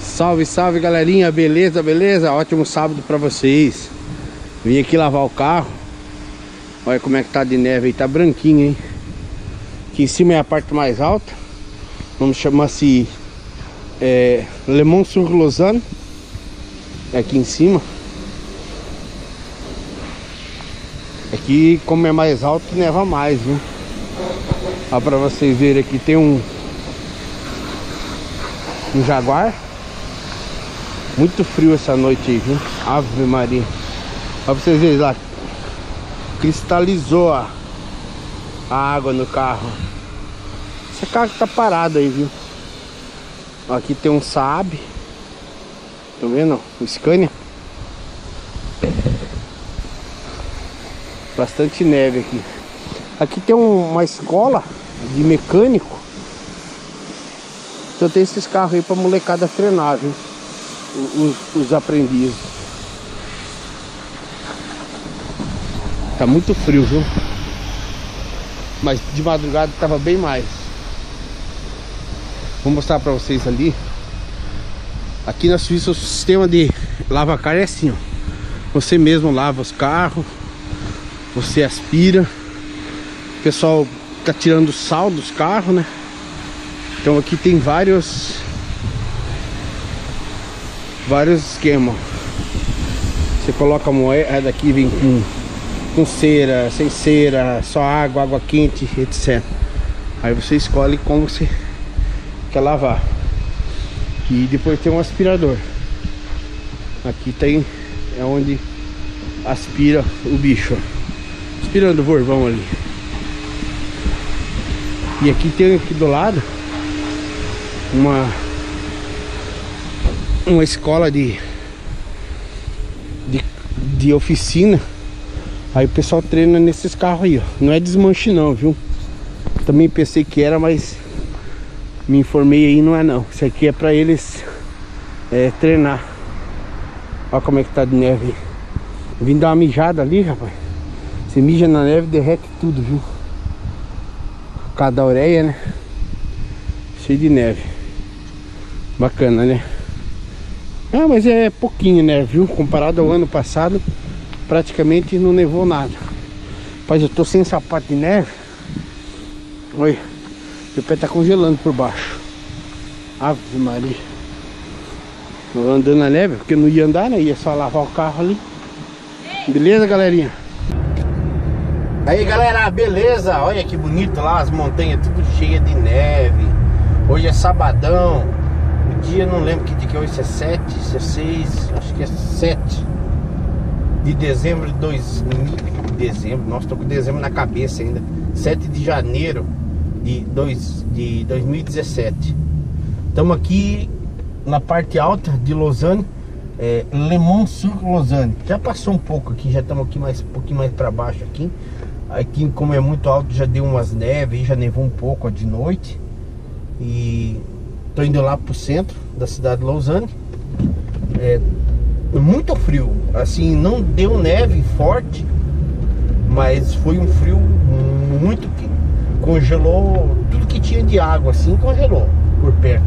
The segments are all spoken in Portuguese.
Salve, salve galerinha, beleza, beleza? Ótimo sábado pra vocês. Vim aqui lavar o carro. Olha como é que tá de neve aí, tá branquinho, hein? Aqui em cima é a parte mais alta. Vamos chamar-se Le Mans-sur-Lausanne. É aqui em cima. Aqui, como é mais alto, neva mais, viu? Ó, pra vocês verem aqui, tem um Jaguar. Muito frio essa noite aí, viu? Ave Maria. Ó, pra vocês verem lá, cristalizou a água no carro. Esse carro tá parado aí, viu? Ó, aqui tem um Saab. Tá vendo? O Scania. Bastante neve aqui. Aqui tem uma escola de mecânico. Então tem esses carros aí pra molecada frenar, viu? Os aprendizes. Tá muito frio, viu? Mas de madrugada tava bem mais. Vou mostrar pra vocês ali. Aqui na Suíça o sistema de lavacar é assim, ó. Você mesmo lava os carros, você aspira. O pessoal tá tirando o sal dos carros, né? Então aqui tem vários esquemas. Você coloca a moeda aqui, vem com cera, sem cera, só água, água quente, etc. Aí você escolhe como você quer lavar. E depois tem um aspirador. Aqui tem, é onde aspira o bicho, ó. Aspirando o vorvão ali. E aqui tem aqui do lado uma escola de oficina. Aí o pessoal treina nesses carros aí, ó. Não é desmanche não, viu? Também pensei que era, mas me informei aí, não é não. Isso aqui é pra eles treinar. Olha como é que tá de neve. Eu vim dar uma mijada ali, rapaz. Você mija na neve, derrete tudo, viu? Cada ureia, né? Cheio de neve. Bacana, né? Ah, mas é pouquinho, né, viu? Comparado ao ano passado, praticamente não nevou nada. Rapaz, eu tô sem sapato de neve. Olha, meu pé tá congelando por baixo. Ave Maria. Eu andando na neve, porque eu não ia andar, né? Ia só lavar o carro ali. Beleza, galerinha? Aí, galera, beleza? Olha que bonito lá, as montanhas tudo cheias de neve. Hoje é sabadão. O dia, não lembro que dia que é hoje, se é 7, se é 6, acho que é 7 de dezembro de 2000. Nossa, tô com dezembro na cabeça ainda. 7 de janeiro de 2017. Estamos aqui na parte alta de Lausanne, Le Mans-sur-Lausanne. Já passou um pouco aqui, já estamos aqui um pouquinho mais para baixo aqui. Aqui, como é muito alto, já deu umas neves, já nevou um pouco de noite. E tô indo lá pro centro da cidade de Lausanne. Muito frio, assim, não deu neve forte, mas foi um frio muito que congelou tudo que tinha de água, assim, congelou por perto.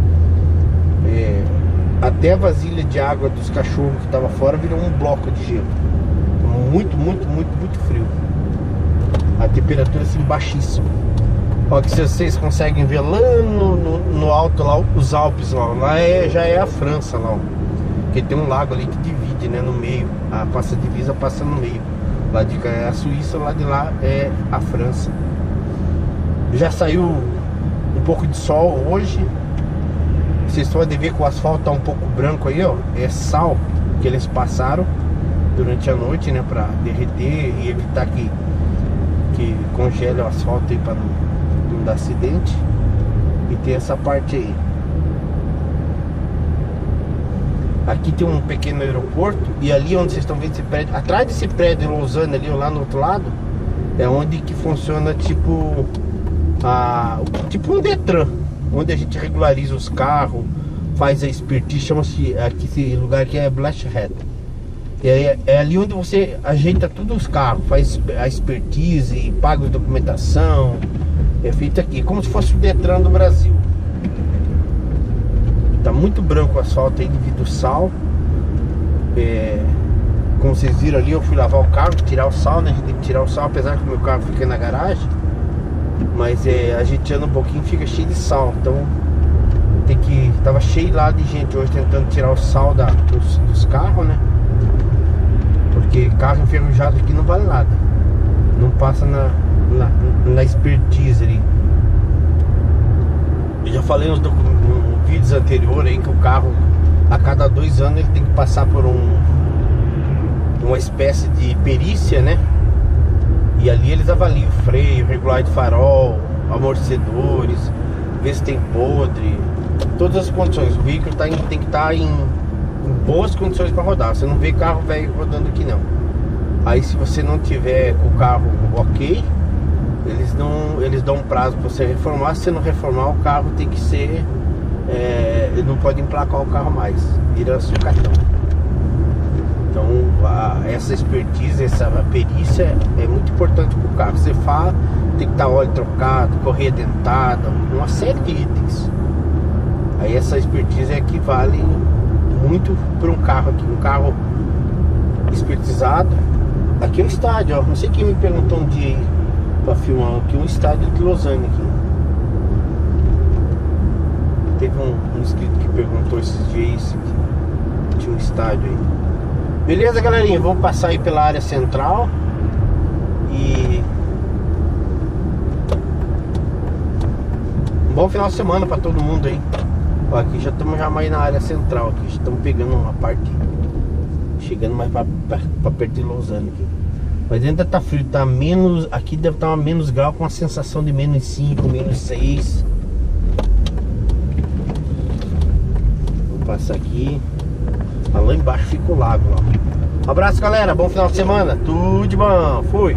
Até a vasilha de água dos cachorros que estava fora virou um bloco de gelo. Muito frio. A temperatura assim baixíssima. Ó, que vocês conseguem ver lá no alto lá, os Alpes lá já é a França lá, ó. Porque tem um lago ali que divide, né, no meio. A divisa passa no meio. Lá de cá é a Suíça, lá de lá é a França. Já saiu um pouco de sol hoje. Vocês podem ver que o asfalto tá um pouco branco aí, ó. É sal que eles passaram durante a noite, né, pra derreter e evitar que congele o asfalto aí pra não dar acidente. E tem essa parte aí. Aqui tem um pequeno aeroporto. E ali onde vocês estão vendo esse prédio, atrás desse prédio de Lausanne ali, lá no outro lado, é onde que funciona tipo um Detran, onde a gente regulariza os carros, faz a expertise. Chama-se aqui, esse lugar aqui é Blechhead. É ali onde você ajeita todos os carros, faz a expertise, paga a documentação. É feito aqui, como se fosse o Detran do Brasil. Tá muito branco o asfalto aí devido ao sal. Como vocês viram ali, eu fui lavar o carro, tirar o sal, né? A gente tem que tirar o sal, apesar que o meu carro fica na garagem. Mas a gente anda um pouquinho, fica cheio de sal. Então tava cheio lá de gente hoje tentando tirar o sal dos carros, né? Porque carro enferrujado aqui não vale nada. Não passa na expertise ali. Eu já falei nos vídeos anteriores aí que o carro, a cada 2 anos, ele tem que passar por uma espécie de perícia, né? E ali eles avaliam o freio, regulagem de farol, amortecedores, ver se tem podre, todas as condições. O veículo tem que estar em boas condições para rodar. Você não vê carro velho rodando aqui não. Aí se você não tiver com o carro ok, eles dão um prazo para você reformar. Se você não reformar, o carro tem que ser ele não pode emplacar o carro mais, vira sucatão. Então essa expertise, essa perícia é muito importante para o carro. Você fala, tem que estar óleo trocado, correia dentada, uma série de itens. Aí essa expertise é que vale muito para um carro aqui, um carro expertizado. Aqui é um estádio, ó. Não sei quem me perguntou um dia aí pra filmar, aqui é um estádio de Lausanne aqui. Teve um inscrito que perguntou esses dias se tinha um estádio aí. Beleza, galerinha, vamos passar aí pela área central. E um bom final de semana pra todo mundo aí. Ó, aqui já estamos mais na área central aqui, já estamos pegando uma parte, chegando mais pra perto de Lausanne aqui. Mas ainda tá frio, tá menos, aqui deve estar uma menos grau, com uma sensação de -5, -6. Vou passar aqui. Lá embaixo fica o lago, ó. Um abraço, galera, bom final de semana, tudo de bom, fui!